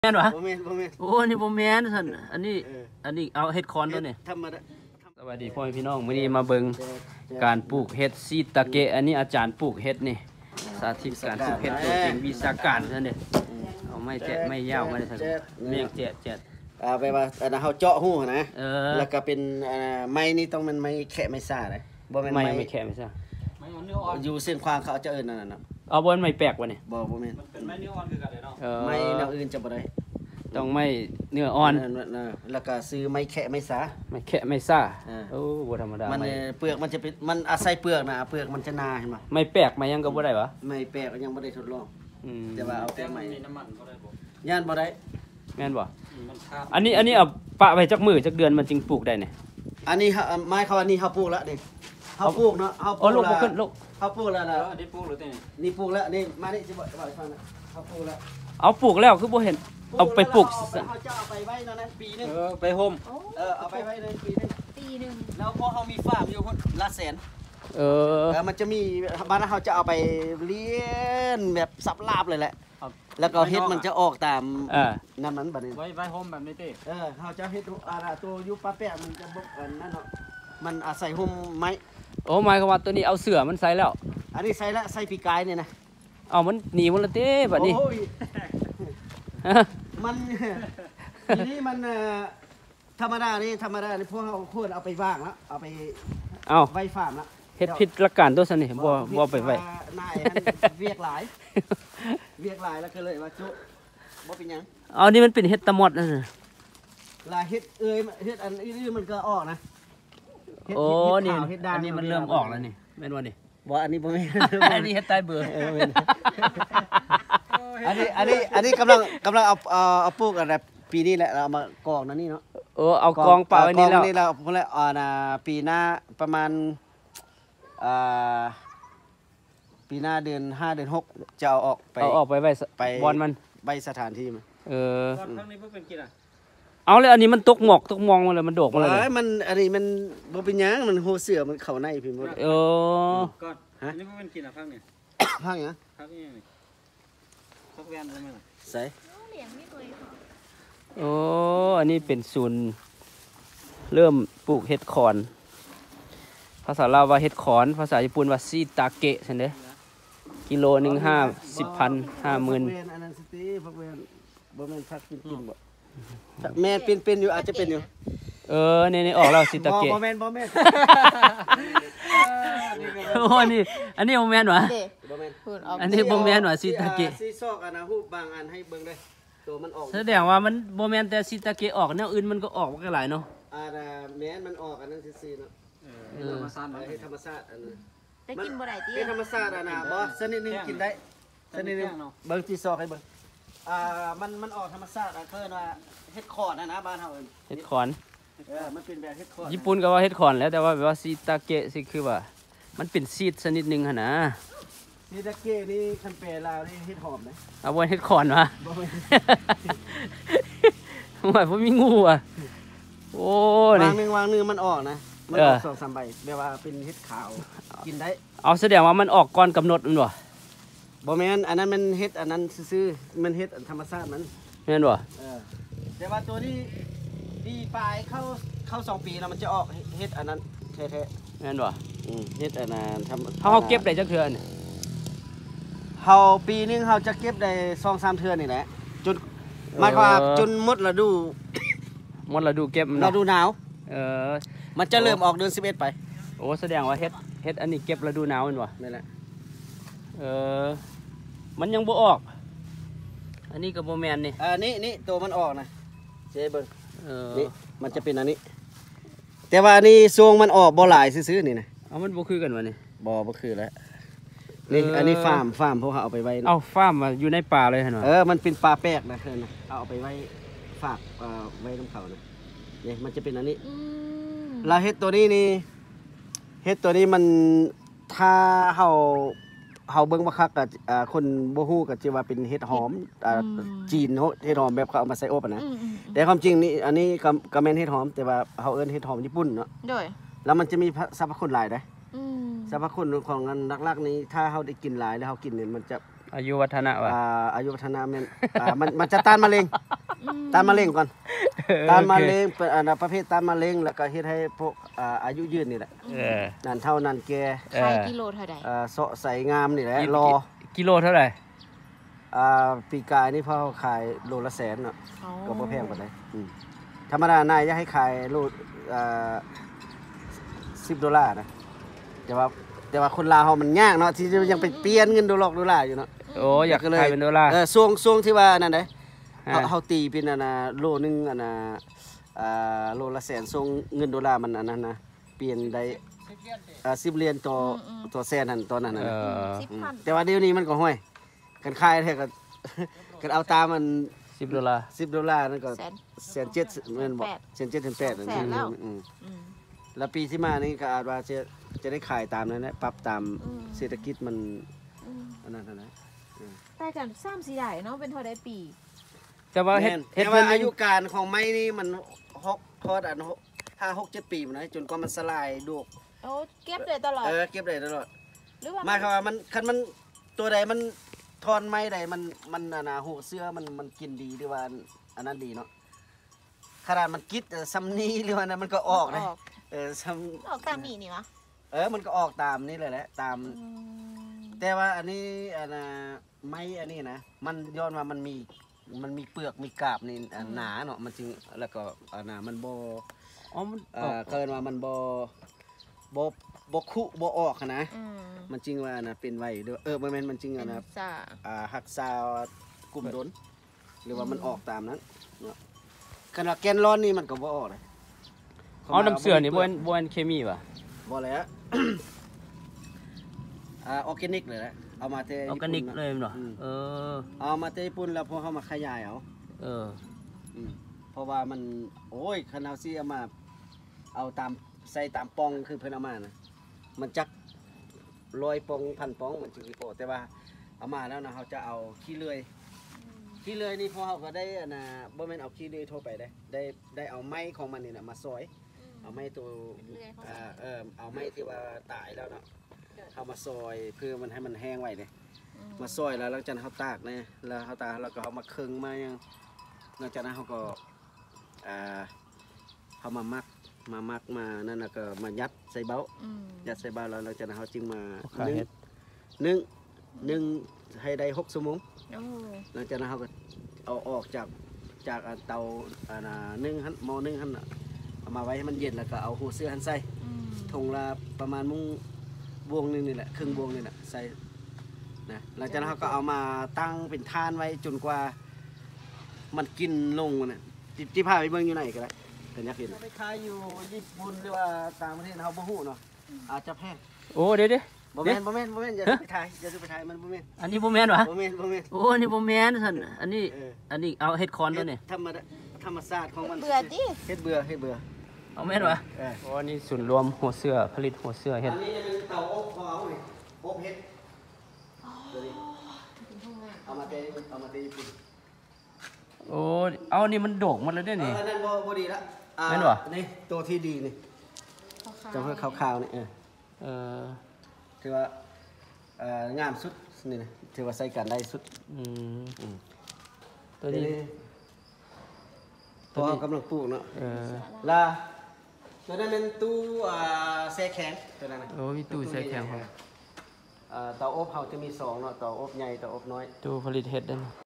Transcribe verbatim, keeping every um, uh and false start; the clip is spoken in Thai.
แม่นวะบ่แม่นบ่แม่นโอ้นี่บ่แม่นท่านอันนี้อันนี้เอาเห็ดคอนตัวนี้ธรรมดาสวัสดีพ่อพี่น้องมื้อนี้มาเบิ่งการปลูกเห็ดซีตะเกะอันนี้อาจารย์ปลูกเห็ดนี่สาธิตการปลูกเห็ดตัวจริงวิชาการท่านนี่เอาไม่แจะไม่ยาวไม่ได้ท่านเมียงแจะแจะอ่าไปว่าอันนั้นเฮาเจาะหูนะเออแล้วก็เป็นอ่าไม้นี่ต้องมันไม้แคะไม้ซ่าเด้บ่แม่นไม้ไม่แค่ไม่ใช่อยู่เส้นขวางเขาจะเอิ้นนั่นน่ะเอาบ่ไม่แปลกวะนี่บ่บ่แม่นมันเป็นไม้เนื้ออ่อนคือกันเลยเนาะเออไม้แนวอื่นจะบ่ได้ต้องไม่เนื้ออ่อนแล้วก็ซื้อไม้แคะไม้ซ่าไม่แค่ไม่ซ่าโอ้บ่ธรรมดามันเปลือกมันจะเป็นมันอาศัยเปลือกนะเปลือกมันจะหนาเห็นบ่ไม่แปลกมายังก็บ่ได้วะไม่แปลกยังบ่ได้ทดลองอืมแต่ว่าเอาแต่ไม้น้ำมันบ่ได้บ่ย่านบ่ได้แม่นบ่อันนี้อันนี้เอาปะไว้จักมื้อจักเดือนมันจึงปลูกได้เนี่ยอันนี้ไม้เขาอันนี้เฮาปลูกแล้วนี่เฮาปลูกเนาะเฮาปลูกแล้วขึ้นลูกเฮาปลูกแล้วนะอันนี้ปลูกหรือนี่นี่ปลูกแล้วนี่มานี่สิบ่บ่ฟังนะเฮาปลูกแล้วเอาปลูกแล้วคือบ่เห็นเอาไปปลูกเฮาจะเอาไปไว้นั่นนะปีนึงเออไปโฮมเออเอาไปไว้ในปีนึงปีนึงแล้วพอเฮามีฟาร์มอยู่พุ่นละแสนเออเออมันจะมีบ้านเฮาจะเอาไปเลี้ยงแบบสับลาบเลยแหละแล้วก็เฮ็ดมันจะออกตามอ่านั่นนั้นบัดนี้ไว้ไว้โฮมแบบนี้ติเออเฮาจะเฮ็ดอ่าตัวอยู่ปลาแป้งมันจะบ่กันนั่นเนาะมันอาศัยห่มไม้โอ้หมายความว่าตัวนี้เอาเสือมันใส่แล้วอันนี้ใส่ละใส่ปีกายนี่นะเอามันหนีมันละเต้บัดนี้โอ้ยมันทีนี้มันธรรมดานี่ธรรมดานี่พวกเฮาควรเอาไปวางแล้วเอาไปเอาไว้ฟาร์มแล้วเฮ็ดผิดหลักการตัวซั่นนี่บ่บ่ไปไว้นายเวียกหลายเวียกหลายแล้วก็เลยว่าจุบ่เป็นหยังเอานี่มันเป็นเฮ็ดตะมอดนั่นน่ะลาเฮ็ดเอ้ยเฮ็ดอันนี้มันก็ออกนะโอ้นี่อันนี้มันเริ่มออกแล้วนี่แม่นบ่นี่บ่อันนี้บ่แม่นอันนี้เฮ็ดใต้เบอร์เออแม่นอันนี้อันนี้อันนี้กำลังกำลังเอาเอาเอาปลูกอะไรปีนี้แหละเรามากองนั่นนี่เนาะเออเอากองเปล่าอันนี้แล้วนี่เราพุ่นแล้วอ่าน่ะปีหน้าประมาณอ่าปีหน้าเดือนห้าเดือนหกจะเอาออกไปเอาออกไปไว้ไปบอนมันใบสถานที่มันเออครั้งนี้เพิ่งเป็นกินอ่ะเอาเลยอันนี้มันตกหมอกตกมองมาเลยมันโดกมาเลยเอ้ยมันอันนี้มันบ่เป็นหยังมันโหเสือมันเข้าในพี่หมดเออก่อนอันนี้เพิ่งเป็นกินอ่ะครั้งนี้ครั้งหยังครั้งนี้นี่สักแวนได้มั้ยล่ะใส่เลี้ยงไม่เคยค่ะโอ้อันนี้เป็นศูนย์เริ่มปลูกเห็ดขอนภาษาลาวว่าเห็ดขอนภาษาญี่ปุ่นว่าซีตาเกะใช่ไหมกิโลหนึ่งห้าสิบพันห้าหมื่นอันนั้นสติพักเวนบ่แม่นพักกินกินบ่แม่เป็นเป็นอยู่อาจจะเป็นอยู่เออนี่นี่ออกแล้วซีตาเกะบ่แม่นบ่แม่นโอ้นี่อันนี้บ่แม่นวะบ่แม่นอันนี้บ่แม่นวะซีตาเกะซีซอกอันน่ะฮู้บางอันให้เบิ่งได้ตัวมันออกแสดงว่ามันบ่แม่นแต่ซีตาเกะออกแนวอื่นมันก็ออกมาหลายเนาะอ่าแม่นมันออกอันนั้นซื่อๆเนาะเออธรรมชาติให้ธรรมชาติอันนั้นแต่กินบ่ได้ติให้ธรรมชาติอันน่ะบ่สนิดนึงกินได้สนิดนึงเบิ่งซีซอกให้เบิ่งอ่ามันมันออกธรรมชาติอ่ะเพิ่นว่าเฮ็ดคอร์ดนะนะบ้านเฮาเฮ็ดขอนเออมันเป็นแบบเฮ็ดคอร์ดญี่ปุ่นก็ว่าเฮ็ดขอนแล้วแต่ว่าแบบว่าซีตาเกะสิคือว่ามันเป็นซีดชนิดนึงหั่นนะซีตาเกะนี่คันแปลลาวนี่เฮ็ดหอมนะเอาไว้เฮ็ดขอนวะบ่แม่นบ่มีงูอ่ะโอ้นี่วางนึงวางนึงมันออกนะมันออกสองสามใบแบบว่าเป็นเฮ็ดขาวกินได้เอาแสดงว่ามันออกก่อนกำหนดมันบ่บ่แม่นอันนั้นมันเฮ็ดอันนั้นซื่อๆมันเฮ็ดธรรมชาติมันแม่นบ่เออแต่ว่าตัวนี้ดีปลายเข้าเข้าสองปีแล้วมันจะออกเฮ็ดอันนั้นแท้ๆแม่นบ่อืมเฮ็ดอันนั้นทำเฮาเก็บได้จักเทื่อนี่เฮาปีนึงเฮาจะเก็บได้ สองสาม เทื่อนี่แหละจนหมายความว่าจนหมดฤดูหมดฤดูเก็บฤดูหนาวเออมันจะเริ่มออกเดือนสิบเอ็ดไปโอ้แสดงว่าเฮ็ดเฮ็ดอันนี้เก็บฤดูหนาวแม่นบ่นั่นแหละเออมันยังบ่ออกอันนี้ก็บ่แม่นนี่อ่านี่นี่ตัวมันออกนะเจ๊เบิ่งเออนี่มันจะเป็นอันนี้แต่ว่าอันนี้ทรงมันออกบ่หลายซื่อๆนี่นะเอามันบ่คือกันวะนี่บ่บ่คือแล้วนี่อันนี้ฟาร์มฟาร์มพวกเขาเอาไปไว้เอาฟาร์มมาอยู่ในป่าเลยหั่นวะเออมันเป็นปลาแป๊กนะเพิ่นน่ะเอาไปไว้ฝากเอ่อไว้นำเขานะนี่มันจะเป็นอันนี้แล้วเฮ็ดตัวนี้นี่เฮ็ดตัวนี้มันถ้าเฮาเฮาเบิ่งบ่คักก็อ่าคนบ่ฮู้ก็สิว่าเป็นเฮ็ดหอมอ่าจีนเฮ็ดหอมแบบเขาเอามาใส่อบอ่ะนะแต่ความจริงนี่อันนี้ก็ก็แม่นเฮ็ดหอมแต่ว่าเฮาเอิ้นเฮ็ดหอมญี่ปุ่นเนาะโดยแล้วมันจะมีสรรพคุณหลายเด้สรรพคุณของอันหลักๆนี้ถ้าเฮาได้กินหลายแล้วเฮากินเนี่ยมันจะอายุวัฒนะวะอ่าอายุวัฒนะแม่นอ่ามันมันจะต้านมะเร็งต้านมะเร็งก่อนต้านมะเร็งเป็นอันประเภทต้านมะเร็งแล้วก็เฮ็ดให้พวกอ่าอายุยืนนี่แหละเออนั่นเท่านั้นแกเอขายอกิโลเท่าใดอ่าเสาะใสงามนี่แหละกิรอกิโลเท่าไหร่อ่าปีกายนี่พอขายโลละแสนเนาะอ๋อก็บ่แพงปานใดอืมธรรมดานายจะให้ขายโลอ่าสิบดอลลาร์นะแต่ว่าแต่ว่าคนลาวเฮามันยากเนาะที่จะยังไปเปลี่ยนเงินดอลลาร์ดอลลาร์อยู่เนาะโอ้อยากขายเป็นดอลลาร์เออช่วงช่วงที่ว่านั่นเด้เฮาอ่าเฮาตีเป็นอันน่ะโลนึงอันน่ะอ่าโลละแสนส่งเงินดอลลาร์มันอันนั้นนะเปลี่ยนได้อ่าสิบเหรียญต่อต่อแสนนั่นตอนนั้นเอน่ะนะอสิบอืมพันแต่ว่าเดี๋ยวนี้มันก็ห้วยกันขายแท้ก็ กันเอาตามมันสิบดอลลาร์สิบดอลลาร์นั่นก็แสนแสนเจ็ดแม่นบ่แปดแสนเจ็ดถึงแปดแสนแล้วอืมอืมแล้วปีที่มานี่ก็อาจว่าจะจะได้ขายตามนั้นแหละปรับตามอืมเศรษฐกิจมันอืมอันนั้นนะแต่กันสามสี่ได้เนาะเป็นเท่าใดปีแต่ว่าเฮ็ดแม่นเฮ็ดแต่เพิ่ว่าน อายุการของไม้นี่มันหกทอดอันหกห้าหกเจ็ดปีมันนะจนกว่ามันสลายดูกโอ้เก็บได้ตลอดเออเก็บได้ตลอดหรือว่าหมายความว่ามันคันมันตัวใดมันทอนไม้ใดมันมันอันน่ะหูเสื้อมันมันกินดีหรือว่าอันนั้นดีเนาะขนาดมันกิดเอ่อซ้ำนี้หรือว่านั้นมันก็ออกนะออกเออซ้ออกตามนี่นี่วะำเออมันก็ออกตามนี่เลยแหละตามอืมแต่ว่าอันนี้อันน่ะไม้อันนี้นะมันย้อนว่ามันมีมันมีเปลือกมีกาบนี่อันหนาเนาะมันจึงแล้วก็อันน่ะมันบ่อ๋อมันเอ่อเกินว่ามันบ่บ่บ่คุบ่ออกหั้นนะอืมมันจริงว่าน่ะเป็นไว้เด้อเออบ่แม่นมันจริงเป็อ่ะนนะซ่าอ่าหักซาวกลุ่มดนหรือว่ามันออกตามนั้นเนาะคันว่าแกนร้อนนี่มันก็บ่ออกเลยอ๋อน้ำเสือนี่บ่แม่นบ่แม่นเคมีป่ะบ่แล้ว อ่าออร์แกนิกเลยแหละเอามาแต่ออร์แกนิกเลยแม่นบ่อืมเออเอามาแต่ญี่ปุ่นแล้วพอเฮามาขยายเอาเอออืมเพราะว่ามันโอ้ยคันเฮาสิเอามาเอาตามใส่ตามปองคือเพิ่นเอามานะมันจักร้อยปองพันปองมันจึงสิพอแต่ว่าเอามาแล้วนะเฮาจะเอาขี้เลื่อยขี้เลื่อยนี่พอเฮาก็ได้อันน่ะบ่แม่นเอาขี้เลื่อยทั่วไปได้ได้ได้เอาไม้ของมันนี่น่ะมาซอย เอาไม้ตัวอ่าเออเอาไม้ที่ว่าตายแล้วเนาะเอามาซอยเพื่อมันให้มันแห้งไว้เลยมาซอยแล้วหลังจากนั้นเขาตากเนี่ยแล้วเขาตากแล้วก็เอามาคึงมายังหลังจากนั้นเขาก็อ่าเขามามักมามักมานั่นแล้วก็มายัดใส่เบ้าอืมยัดใส่เบ้าแล้วหลังจากนั้นเขาจึงมาขานึ่งเฮ็ดนึ่งนึ่งให้ได้หกชั่วโมงโอ้หลังจากนั้นเขาก็เอาออกจากจากอ่าเตาอ่าน่ะนึ่งหันหม้อนึ่งหันน่ะเอามาไว้ให้มันเย็นแล้วก็เอาหัวเสื้อหันใส่อืมทงละประมาณมุ้งบวงหนึงนี่แหละครึ่งบวงนี่แหละใส่นะหลังจากนั้นเขาก็เอามาตั้งเป็นทานไว้จนกว่ามันกินลงนะจิจิพาไปเบิ่งอยู่ไหนก็ได้กันยักษ์เห็นไปขายอยู่ญี่ปุ่นหรือว่าต่างประเทศเขาบ่ฮู้เนาะอาจจะแพงโอ้เดี๋ยวเดี๋ยวบ่แม่นบ่แม่นบ่แม่นอย่าซื้อไปขายอย่าซื้อไปขายมันบ่แม่นอันนี้บ่แม่นวะบ่แม่นบ่แม่นโอ้อันนี้บ่แม่นซั่นอันนี้เอออันนี้เอาเฮ็ดคอนตัวนี่ธรรมดาธรรมชาติของมันเบื่อติเฮ็ดเบื่อเฮ็ดเบื่อเอาแม่นวะเออโอ้อันนี้ศูนย์รวมหัวเสื้อผลิตหัวเสื้อเฮ็ดอันนี้จะเป็นเตาอบของเขานี่อบเฮ็ดตัวนี้เอามาเตเอามาเตญี่ปุ่นโอ้เอาอันนี้มันโดกหมดแล้วเด้อเอนี่อนั่นบ่บ่ดีละอ่าแม่นบ่นี่ตัวที่ดีนี่ขาวๆจำเพื่อขาวๆนี่เออเออถือว่าเอ่องามสุดนี่นะถือว่าใส่กันได้สุดอืมอืมตัวนี้ตัวกำลังปลูกเนาะเออลาตัวนั้นเป็นตู้อ่าแช่แข็งตัวนั้นนะโอ้มีตู้แช่แข็งพร้อมอ่าเตาอบเขาจะมีสองเนาะเตาอบใหญ่เตาอบน้อยตู้ผลิตเฮ็ดได้อนี่